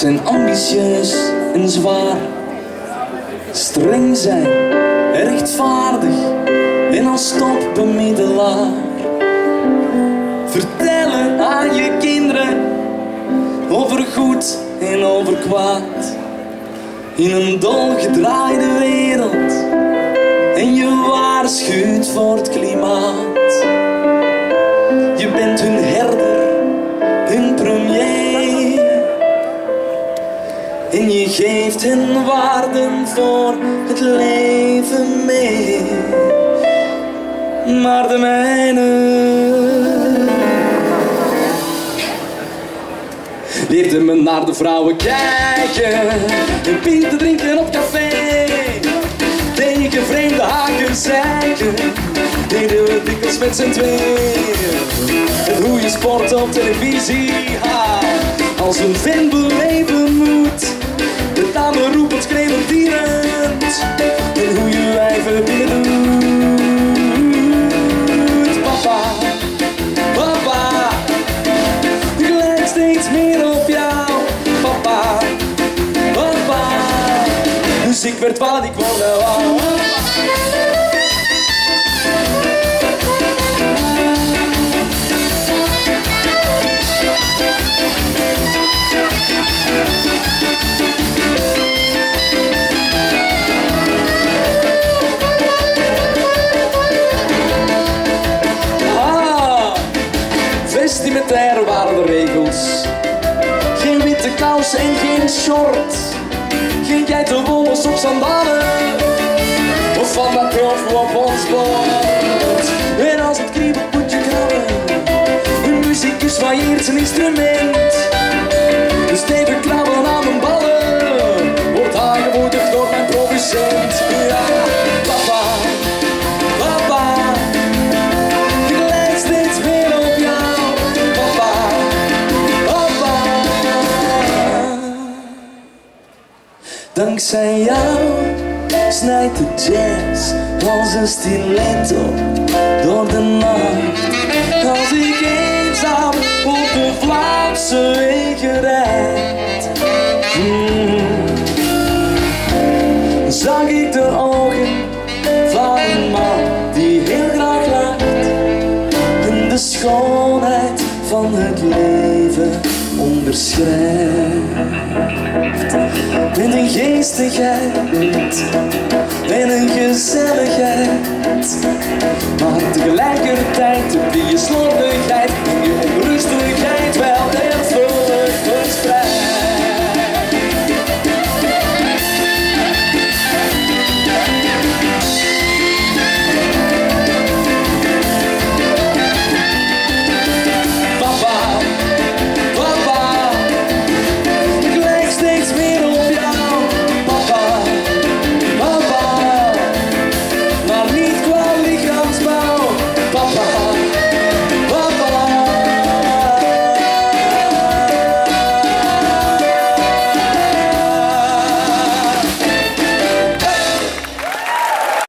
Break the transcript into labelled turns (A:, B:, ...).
A: zijn ambitieus en zwaar. Streng zijn, rechtvaardig en als topbemiddelaar. Vertellen aan je kinderen over goed en over kwaad. In een dolgedraaide wereld en je waarschuwt voor het klimaat. Je bent hun herder, hun premier. En je geeft hen waarden voor het leven mee. Maar de mijne leerde me naar de vrouwen kijken en pint te drinken op café. Tegen vreemde haken zeiken deden we dikwijls met z'n tweeën. En hoe je sport op televisie haalt als een vent beleven moet. De dame roepend, schreeuwend, dierend. En hoe je wijven binnen doet. Papa, papa, ik lijk steeds meer op jou. Papa, papa, dus ik werd wat ik wou. Vestimentair waren de regels. Geen witte kous en geen short. Geen geitenwolle soks sandalen. Of van dat prof op ons bord. En als het kriebelt moet je krabben. De muzikus varieert zijn instrument. Dus stevig krabbelen aan mijn ballen wordt aangemoedigd door mijn producent. Ja, papa, papa, ik lijk steeds meer op jou. Papa, papa, dankzij jou snijdt de jazz als een stiletto door de nacht. Als ik eenzaam op de Vlaamse wegen rijd, zag ik de ogen van een man die heel graag lacht en de schoonheid van het leven onderschrijft. Met een geestigheid en een gezelligheid, maar tegelijkertijd heb je slordigheid.